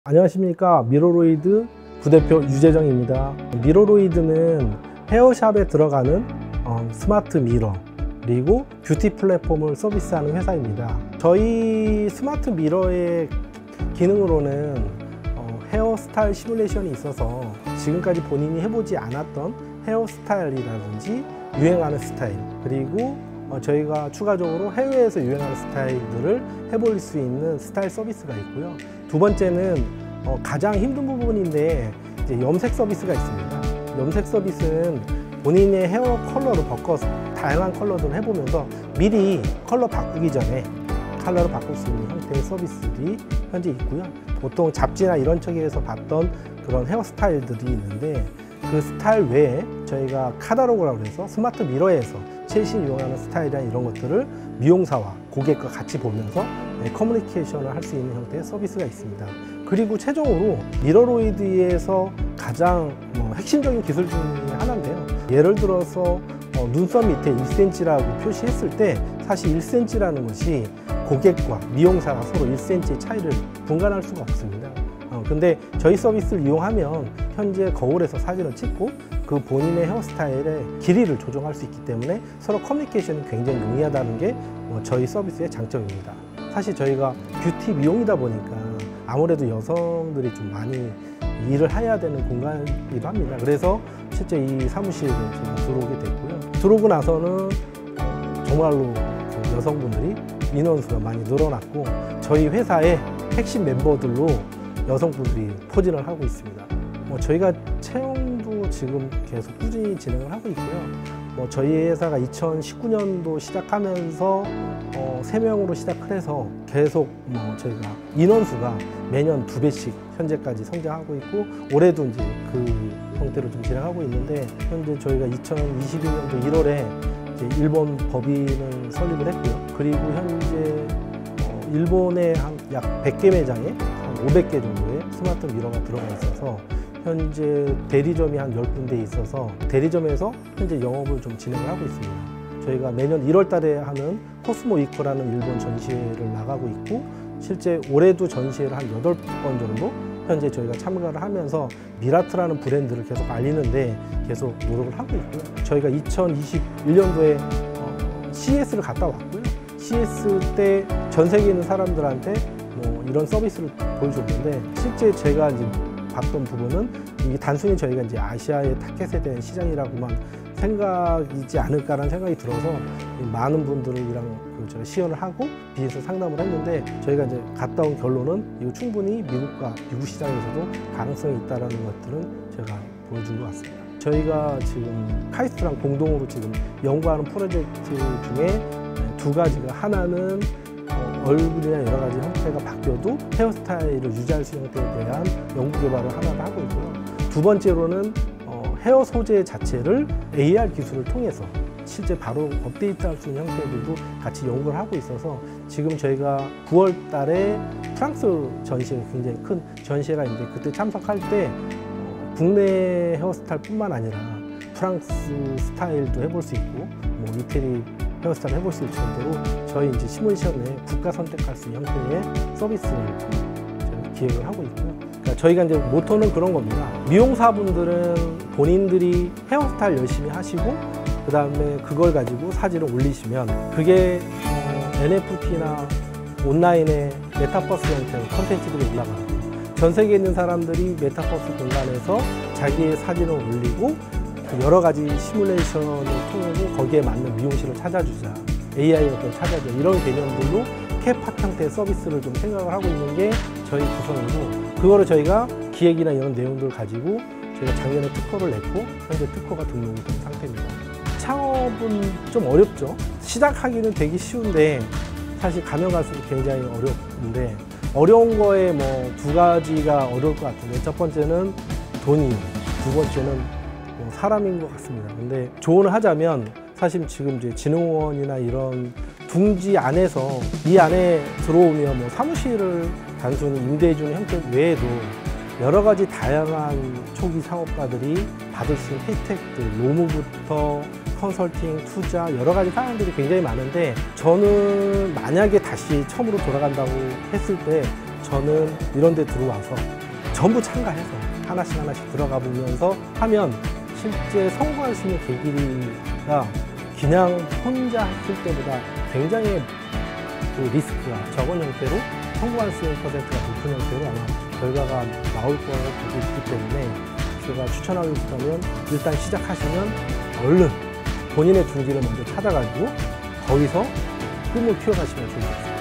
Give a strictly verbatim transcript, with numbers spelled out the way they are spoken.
안녕하십니까. 미러로이드 부대표 유재정입니다. 미러로이드는 헤어샵에 들어가는 어, 스마트 미러 그리고 뷰티 플랫폼을 서비스하는 회사입니다. 저희 스마트 미러의 기능으로는 어, 헤어스타일 시뮬레이션이 있어서 지금까지 본인이 해보지 않았던 헤어스타일이라든지 유행하는 스타일, 그리고 어, 저희가 추가적으로 해외에서 유행하는 스타일들을 해볼 수 있는 스타일 서비스가 있고요. 두 번째는 어, 가장 힘든 부분인데 이제 염색 서비스가 있습니다. 염색 서비스는 본인의 헤어 컬러를 바꿔서 다양한 컬러들을 해보면서 미리 컬러 바꾸기 전에 컬러를 바꿀 수 있는 형태의 서비스들이 현재 있고요. 보통 잡지나 이런 쪽에서 봤던 그런 헤어스타일들이 있는데 그 스타일 외에 저희가 카다로그라고 해서 스마트 미러에서 최신 유행하는 스타일이나 이런 것들을 미용사와 고객과 같이 보면서 커뮤니케이션을 할 수 있는 형태의 서비스가 있습니다. 그리고 최종으로 미러로이드에서 가장 뭐 핵심적인 기술 중에 하나인데요. 예를 들어서 어, 눈썹 밑에 일 센티미터라고 표시했을 때 사실 일 센티미터라는 것이 고객과 미용사가 서로 일 센티미터의 차이를 분간할 수가 없습니다. 어, 근데 저희 서비스를 이용하면 현재 거울에서 사진을 찍고 그 본인의 헤어스타일의 길이를 조정할 수 있기 때문에 서로 커뮤니케이션이 굉장히 용이하다는 게 어, 저희 서비스의 장점입니다. 사실 저희가 뷰티 미용이다 보니까 아무래도 여성들이 좀 많이 일을 해야 되는 공간이기도 합니다. 그래서 실제 이 사무실에 제가 들어오게 됐고요. 들어오고 나서는 정말로 여성분들이 인원수가 많이 늘어났고 저희 회사의 핵심 멤버들로 여성분들이 포진을 하고 있습니다. 뭐 저희가 채용도 지금 계속 꾸준히 진행을 하고 있고요. 뭐 저희 회사가 이천십구 년도 시작하면서 어, 세 명으로 시작을 해서 계속 뭐 저희가 인원수가 매년 두 배씩 현재까지 성장하고 있고 올해도 이제 그 형태로 좀 진행하고 있는데 현재 저희가 이천이십일 년도 일월에 이제 일본 법인을 설립을 했고요. 그리고 현재 어, 일본에 한 약 백 개 매장에 한 오백 개 정도의 스마트 미러가 들어가 있어서 현재 대리점이 한 열 군데 있어서 대리점에서 현재 영업을 좀 진행을 하고 있습니다. 저희가 매년 일월 달에 하는 코스모 위크라는 일본 전시회를 나가고 있고 실제 올해도 전시회를 한 여덟 번 정도 현재 저희가 참가를 하면서 미라트라는 브랜드를 계속 알리는데 계속 노력을 하고 있고요. 저희가 이천이십일 년도에 씨이에스를 갔다 왔고요. 씨이에스 때 전 세계에 있는 사람들한테 뭐 이런 서비스를 보여줬는데 실제 제가 이제 봤던 부분은 이게 단순히 저희가 이제 아시아의 타켓에 대한 시장이라고만 생각이지 않을까라는 생각이 들어서 많은 분들이랑 그 제가 시연을 하고 비즈니스 상담을 했는데 저희가 이제 갔다 온 결론은 이거 충분히 미국과 미국 시장에서도 가능성이 있다라는 것들은 제가 보여준 것 같습니다. 저희가 지금 카이스트랑 공동으로 지금 연구하는 프로젝트 중에 두 가지가 하나는 얼굴이나 여러 가지 형태가 바뀌어도 헤어스타일을 유지할 수 있는 형태에 대한 연구 개발을 하나를 하고 있고요. 두 번째로는 어, 헤어 소재 자체를 에이알 기술을 통해서 실제 바로 업데이트할 수 있는 형태들도 같이 연구를 하고 있어서 지금 저희가 구월 달에 프랑스 전시회가 굉장히 큰 전시회가 이제 그때 참석할 때 어, 국내 헤어스타일뿐만 아니라 프랑스 스타일도 해볼 수 있고 뭐 이태리 헤어스타일 해볼 수 있을 정도로 저희 이제 시뮬레이션에 국가 선택할 수 있는 형태의 서비스를 좀 기획을 하고 있고요. 그러니까 저희가 이제 모토는 그런 겁니다. 미용사분들은 본인들이 헤어스타일 열심히 하시고 그 다음에 그걸 가지고 사진을 올리시면 그게 어, 엔에프티나 온라인에 메타버스 형태의 컨텐츠들이 올라가고 전 세계에 있는 사람들이 메타버스 공간에서 자기의 사진을 올리고 여러 가지 시뮬레이션을 통해서 거기에 맞는 미용실을 찾아주자, 에이아이 어떤 찾아주자 이런 개념들로 캡팟 형태의 서비스를 좀 생각을 하고 있는 게 저희 구성이고 그거를 저희가 기획이나 이런 내용들을 가지고 저희가 작년에 특허를 냈고 현재 특허가 등록이 된 상태입니다. 창업은 좀 어렵죠. 시작하기는 되게 쉬운데 사실 가면 갈수록 굉장히 어렵는데 어려운 거에 뭐 두 가지가 어려울 것 같은데 첫 번째는 돈이, 두 번째는 사람인 것 같습니다. 근데 조언을 하자면 사실 지금 이제 진흥원이나 이런 둥지 안에서 이 안에 들어오면 뭐 사무실을 단순히 임대해주는 형태 외에도 여러 가지 다양한 초기 창업가들이 받을 수 있는 혜택들, 노무부터 컨설팅, 투자 여러 가지 사항들이 굉장히 많은데 저는 만약에 다시 처음으로 돌아간다고 했을 때 저는 이런 데 들어와서 전부 참가해서 하나씩 하나씩 들어가 보면서 하면 실제 성공할 수 있는 계기가 그냥 혼자 했을 때보다 굉장히 그 리스크가 적은 형태로 성공할 수 있는 퍼센트가 높은 형태로 아마 결과가 나올 거라고 보고 있기 때문에 제가 추천하고 싶다면 일단 시작하시면 얼른 본인의 둥지를 먼저 찾아가지고 거기서 꿈을 키워가시면 좋겠습니다.